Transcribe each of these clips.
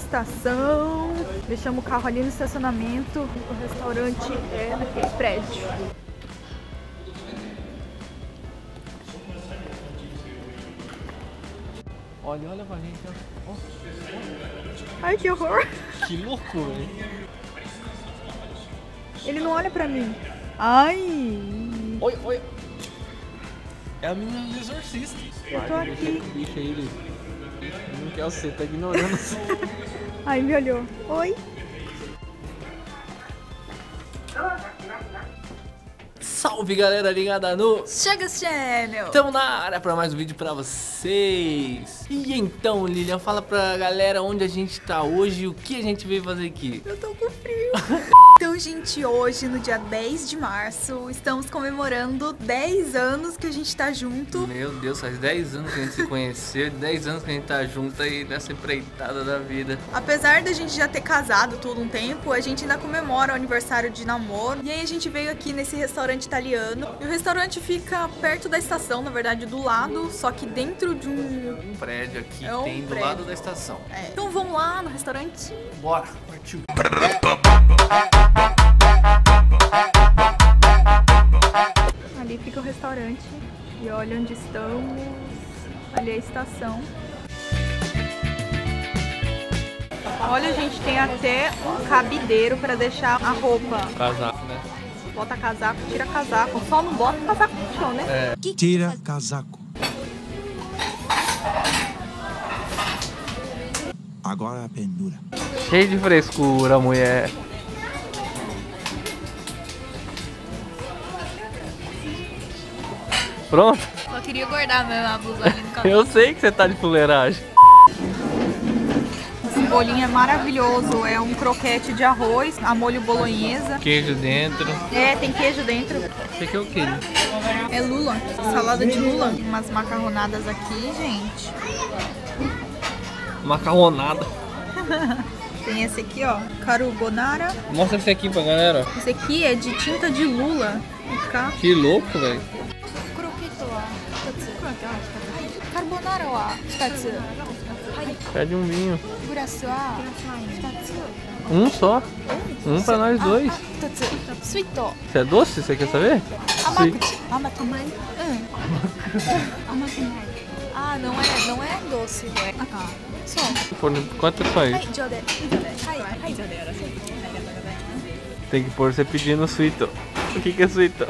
estação. Deixamos o carro ali no estacionamento. O restaurante é naquele prédio. Olha, olha pra gente, ó. Ai, que horror. Que loucura, hein? Ele não olha pra mim. Ai. Oi, oi. É a menina do exorcista. Eu tô aqui. O bicho aí, ele não quer você, tá ignorando você. Ai, me olhou. Oi. Salve, galera ligada no Chagas Channel. Estamos na área para mais um vídeo para vocês. E então, Lilian, fala pra galera onde a gente tá hoje e o que a gente veio fazer aqui. Eu tô com frio. Então, gente, hoje, no dia 10 de março, estamos comemorando 10 anos que a gente tá junto. Meu Deus, faz 10 anos que a gente se conheceu, 10 anos que a gente tá junto aí nessa empreitada da vida. Apesar da gente já ter casado todo um tempo, a gente ainda comemora o aniversário de namoro. E aí a gente veio aqui nesse restaurante italiano. E o restaurante fica perto da estação, na verdade do lado, só que dentro de um prédio aqui é um tem do prédio. lado da estação. É. Então vamos lá no restaurante. Bora, partiu. Ali fica o restaurante. E olha onde estamos. Ali é a estação. Olha, a gente tem até um cabideiro para deixar a roupa. Casaco, né? Bota casaco, tira casaco. Só não bota casaco no chão, né? É. Tira casaco. Agora a pendura. Cheio de frescura, mulher. Pronto? Só queria guardar mesmo a blusa ali no cabelo. Eu sei que você tá de fuleiragem. Esse bolinho é maravilhoso. É um croquete de arroz, a molho bolonhesa. Queijo dentro. É, tem queijo dentro. Esse aqui é o quê? É lula, salada de lula. Tem umas macarronadas aqui, gente. Macarronada. Tem esse aqui, ó, carbonara. Mostra esse aqui pra galera. Esse aqui é de tinta de lula. Cá. Que louco, velho. Carbonara wa 2つ Pede um vinho. グラスは2つ Um só. Um pra nós dois. 1つスイート Você é doce? Você quer saber? 甘 Sim. 口甘くない甘くない Ah, não é doce, é só. Por quanto faz? はい、上ではい、上でよろしい Tem que pôr você pedindo suíto. O que é suíto?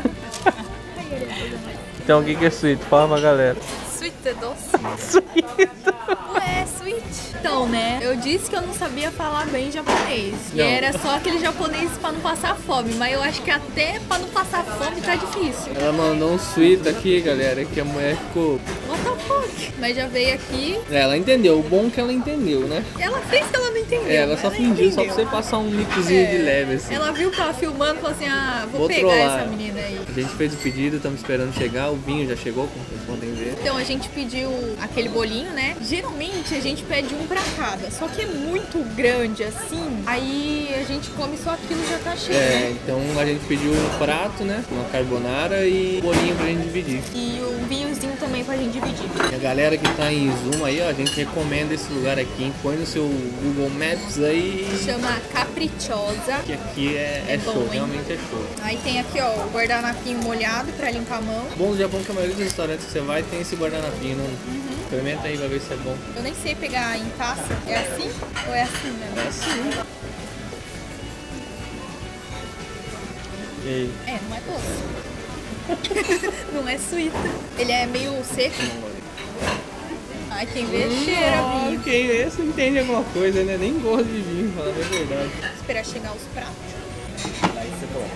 Então o que é suíto? Fala pra galera. Sweet é doce? Suíto. Ué, sweet. Então, né? Eu disse que eu não sabia falar bem japonês. E Não. era só aquele japonês pra não passar fome. Mas eu acho que até pra não passar fome tá difícil. Ela mandou um suíto aqui, galera, que a mulher ficou... What the fuck? Mas já veio aqui. Ela entendeu, o bom é que ela entendeu, né? Ela fez que ela não entendeu. Ela só fingiu, só pra você passar um micozinho de leve, assim. Ela viu que tava filmando e falou assim, ah, vou pegar trollar. essa menina aí. A gente fez o pedido, estamos esperando chegar, o vinho já chegou, como vocês podem ver. Então a gente pediu aquele bolinho, né? Geralmente a gente pede um pra cada, só que é muito grande assim. Aí a gente come só aquilo e já tá cheio. É, então a gente pediu um prato, né? Uma carbonara e um bolinho pra gente dividir. E um vinhozinho também pra gente dividir. E a galera que tá em Zoom aí, ó, a gente recomenda esse lugar aqui, hein? Põe no seu Google Maps aí. Chama Capricciosa. Que aqui é bom, show, hein? realmente é show. Aí tem aqui, ó, o guardanapinho molhado pra limpar a mão. O bom do Japão é que a maioria dos restaurantes que você vai tem esse guardanapinho, né? Experimenta aí pra ver se é bom. Eu nem sei pegar em taça. É assim ou é assim mesmo? É assim. E aí? É, não é doce. Não é sweet. Ele é meio seco. Ai, quem vê cheira vinho. Quem vê, você entende alguma coisa, né? Nem gosta de vinho, falar a verdade. Esperar chegar os pratos. Vai ser bom.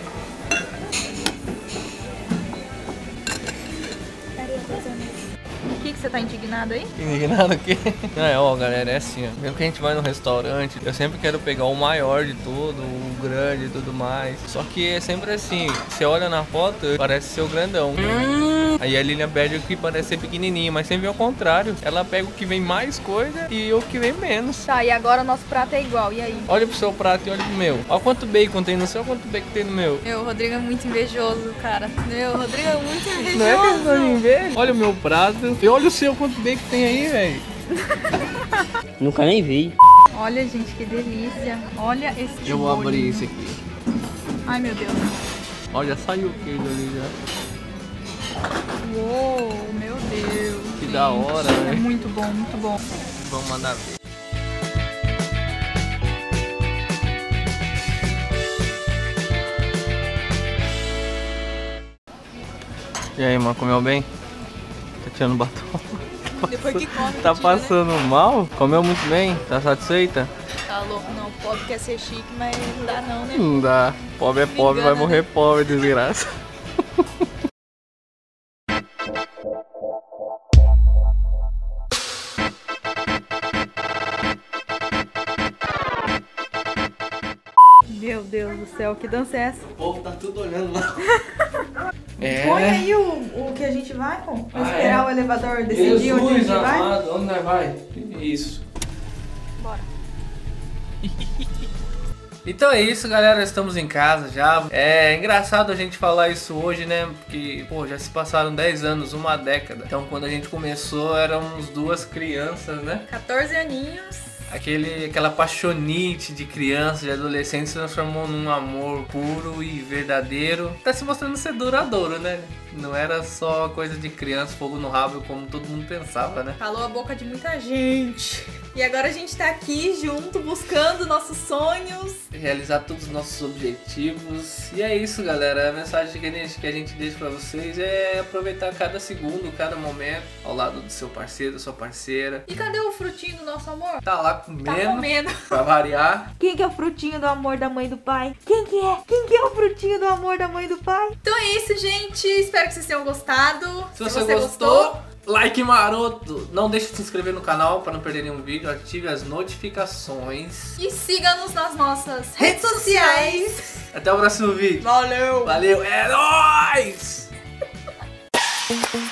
O que você tá indignado aí? Indignado o quê? Não, ó, galera, é assim, ó. Mesmo que a gente vai no restaurante, eu sempre quero pegar o maior de tudo, o grande e tudo mais. Só que é sempre assim, você olha na foto, parece ser o grandão. Aí a Lilian pede o que parece ser pequenininho, mas sempre é o contrário. Ela pega o que vem mais coisa e o que vem menos. Tá, e agora o nosso prato é igual, e aí? Olha pro seu prato e olha pro meu. Olha quanto bacon tem no seu, quanto bacon tem no meu. Meu, o Rodrigo é muito invejoso, cara. Meu, o Rodrigo é muito invejoso. Não é questão de ver? Olha o meu prato e olha o seu, quanto bacon tem aí, velho. Nunca nem vi. Olha, gente, que delícia. Olha esse Eu vou bolinho. abrir esse aqui. Ai, meu Deus. Olha, saiu o queijo ali já. Uou, meu Deus. Que gente. da hora, É né? muito bom, muito bom. Vamos mandar ver. E aí, mano, comeu bem? Tá tirando batom? Depois que come, Tá tira, né? passando mal? Comeu muito bem? Tá satisfeita? Tá louco, não. O pobre quer ser chique, mas não dá não, né? Não dá. Pobre é Me pobre, engana, vai morrer pobre, desgraça. Meu Deus do céu, que dança é essa? O povo tá tudo olhando lá. Põe aí o que a gente vai, pô. Pra Ah, esperar é? o elevador decidir onde a gente vai. amado, onde nós vai? Isso. Bora. Então é isso, galera, estamos em casa já. É engraçado a gente falar isso hoje, né? Porque, pô, já se passaram 10 anos, uma década. Então quando a gente começou éramos duas crianças, né? 14 aninhos. Aquela paixonite de criança, de adolescente se transformou num amor puro e verdadeiro. Tá se mostrando ser duradouro, né? Não era só coisa de criança, fogo no rabo, como todo mundo pensava, né? Calou a boca de muita gente. E agora a gente tá aqui junto, buscando nossos sonhos. Realizar todos os nossos objetivos. E é isso, galera. A mensagem que a gente deixa pra vocês é aproveitar cada segundo, cada momento ao lado do seu parceiro, da sua parceira. E cadê o frutinho do nosso amor? Tá lá comendo, Tá comendo. pra variar. Quem que é o frutinho do amor da mãe e do pai? Quem que é? Quem que é o frutinho do amor da mãe e do pai? Então é isso, gente. Espero que vocês tenham gostado. Se você gostou, like maroto. Não deixe de se inscrever no canal para não perder nenhum vídeo. Ative as notificações. E siga-nos nas nossas redes sociais. Até o próximo vídeo. Valeu! Valeu, é nóis!